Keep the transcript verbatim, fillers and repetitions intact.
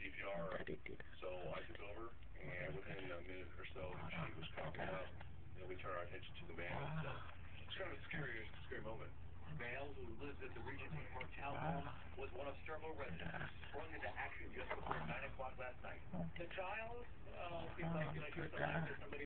P R. So I took over, and within a minute or so, she was coughing up, and we turned our attention to the man. So it's kind of a scary, scary moment. Male who lives at the Regency Park townhome was one of several residents who sprung into action just before nine o'clock last night. The child, uh, seems like, you know, she was like somebody